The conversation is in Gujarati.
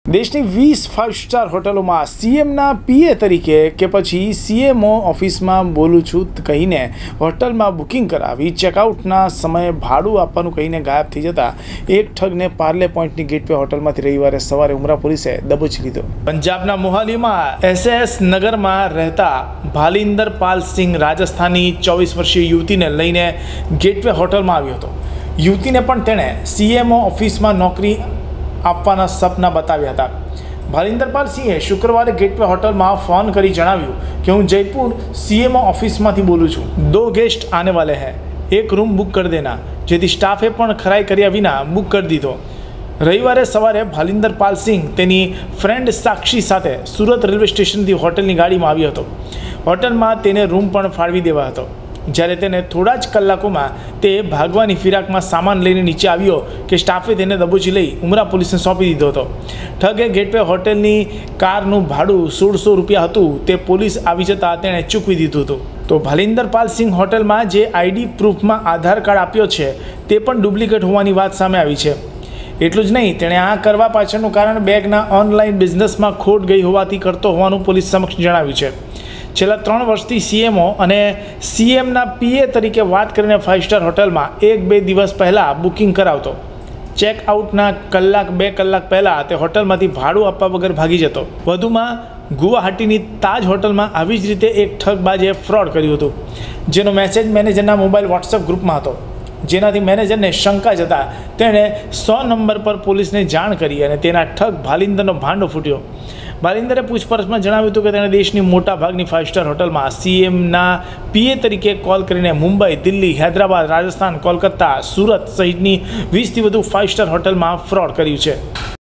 દેશની 20 5 સ્ટાર હોટલોમાં સીએમના પીએ તરીકે કે પછી સીએમઓ ઓફિસમાં બોલું છું કહીને હોટલમાં બુકિંગ કરાવી ચેકઆઉટના સમયે ભાડું આપવાનું કહીને ગાયબ થઈ જતા એક ઠગને પાર્લે પોઈન્ટની ગેટવે હોટલમાંથી રવિવારે સવારે ઉમરા પોલીસે દબોચી લીધો। પંજાબના મોહાલીમાં એસએસ નગરમાં રહેતા ભાલિંદર પાલ સિંહ રાજસ્થાની 24 વર્ષીય યુવતીને લઈને ગેટવે હોટલમાં આવ્યો હતો। યુવતીને પણ તેણે સીએમઓ ઓફિસમાં નોકરી આપવાના સપના બતાવ્યા હતા। ભાલિંદરપાલ સિંહે શુક્રવારે ગેટવે હોટલમાં ફોન કરી જણાવ્યું કે હું જયપુર સીએમઓ ઓફિસમાંથી બોલું છું। 2 गेस्ट आने वाले हैं, एक रूम बुक कर देना। જેથી સ્ટાફે પણ ખરાઈ કર્યા વિના બુક કરી દીધો। રવિવારે સવારે ભાલિંદરપાલ સિંહ તેની ફ્રેન્ડ સાક્ષી સાથે સુરત રેલવે સ્ટેશનથી હોટલની ગાડીમાં આવ્યો હતો। હોટલમાં તેને રૂમ પણ ફાળવી દેવા હતો। જ્યારે તેને થોડા જ કલાકોમાં તે ભાગવાની ફિરાકમાં સામાન લઈને નીચે આવ્યો કે સ્ટાફે તેને દબોચી લઈ ઉમરા પોલીસને સોંપી દીધો હતો। ઠગે ગેટવે હોટલની કારનું ભાડું 1600 રૂપિયા હતું તે પોલીસ આવી જતાં તેણે ચૂકવી દીધું હતું। તો ભાલિંદરપાલ સિંહ હોટલમાં જે આઈડી પ્રૂફમાં આધાર કાર્ડ આપ્યો છે તે પણ ડુપ્લિકેટ હોવાની વાત સામે આવી છે। એટલું જ નહીં, તેણે આ કરવા પાછળનું કારણ બેગના ઓનલાઈન બિઝનેસમાં ખોટ ગઈ હોવાથી કરતો હોવાનું પોલીસ સમક્ષ જણાવ્યું છે। છેલ્લા 3 વર્ષથી સીએમઓ અને સીએમના પીએ તરીકે વાત કરીને 5 સ્ટાર હોટલમાં 1-2 દિવસ પહેલાં બુકિંગ કરાવતો। ચેકઆઉટના 1-2 કલાક પહેલાં તે હોટલમાંથી ભાડું આપવા વગર ભાગી જતો। વધુમાં ગુવાહાટીની તાજ હોટલમાં આવી જ રીતે એક ઠગબાજે ફ્રોડ કર્યું હતું, જેનો મેસેજ મેનેજરના મોબાઈલ વોટ્સએપ ગ્રુપમાં હતો। જેનાથી મેનેજરને શંકા જતાં તેણે 100 નંબર પર પોલીસને જાણ કરી અને તેના ઠગ ભાલિંદરનો ભાંડો ફૂટ્યો। ભાલિંદરે પૂછપરછમાં જણાવ્યું હતું કે તેણે દેશની મોટાભાગની 5 સ્ટાર હોટલમાં સીએમના પીએ તરીકે કોલ કરીને મુંબઈ, દિલ્હી, હૈદરાબાદ, રાજસ્થાન, કોલકાતા, સુરત સહિતની 20થી વધુ 5 સ્ટાર હોટલમાં ફ્રોડ કર્યું છે।